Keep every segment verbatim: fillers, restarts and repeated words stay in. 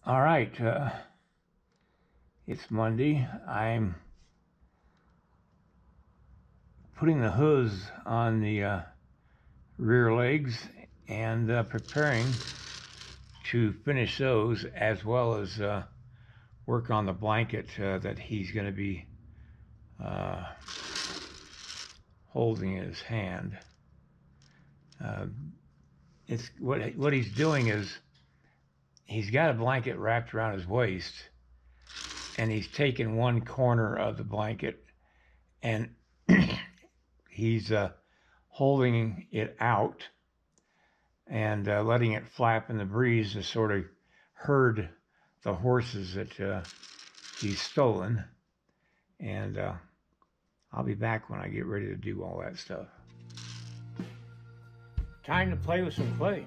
All right, uh, it's Monday. I'm putting the hooves on the uh, rear legs and uh, preparing to finish those, as well as uh, work on the blanket uh, that he's going to be uh, holding in his hand. Uh, it's what what he's doing is he's got a blanket wrapped around his waist, and he's taken one corner of the blanket and he's uh, holding it out and uh, letting it flap in the breeze to sort of herd the horses that uh, he's stolen. And uh, I'll be back when I get ready to do all that stuff. Time to play with some clay.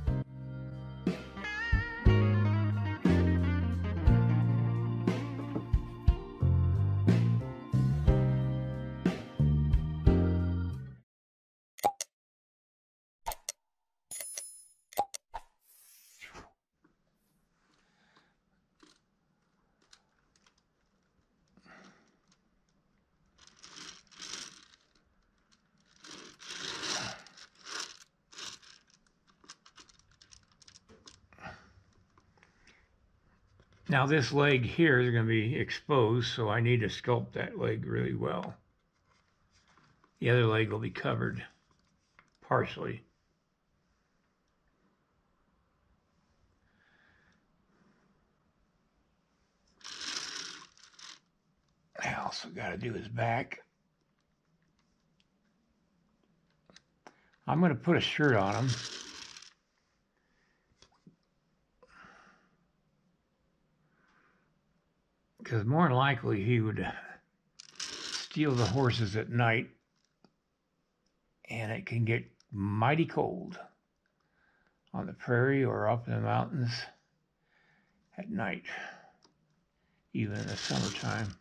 Now this leg here is going to be exposed, so I need to sculpt that leg really well. The other leg will be covered partially. I also got to do his back. I'm going to put a shirt on him. Because more than likely he would steal the horses at night, and it can get mighty cold on the prairie or up in the mountains at night, even in the summertime.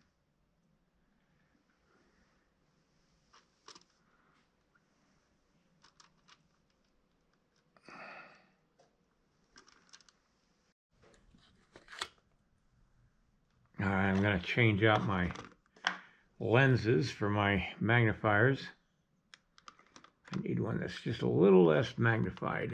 All right, I'm going to change out my lenses for my magnifiers. I need one that's just a little less magnified.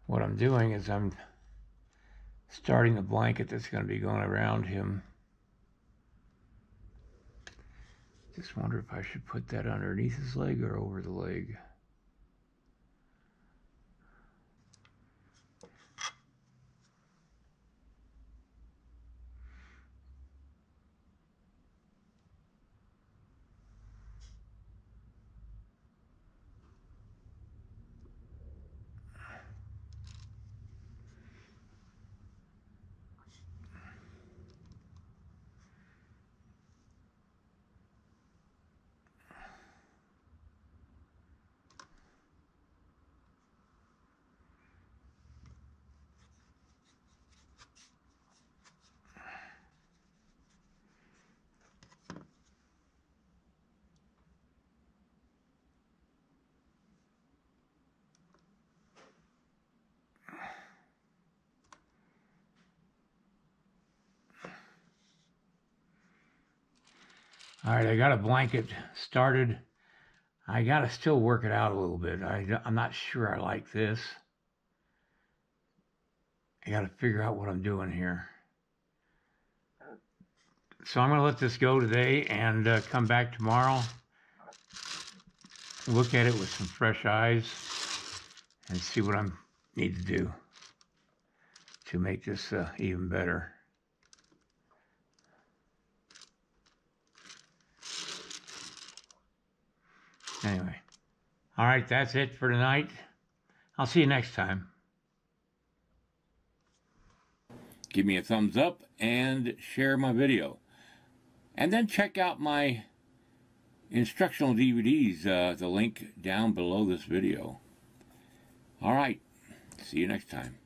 what I'm doing is I'm starting the blanket that's going to be going around him. Just wonder if I should put that underneath his leg or over the leg. All right, I got a blanket started. I got to still work it out a little bit. I, I'm not sure I like this. I got to figure out what I'm doing here. So I'm going to let this go today and uh, come back tomorrow, look at it with some fresh eyes, and see what I need to do to make this uh, even better. Anyway, all right, that's it for tonight. I'll see you next time. Give me a thumbs up and share my video. And then check out my instructional D V Ds, uh, the link down below this video. All right, see you next time.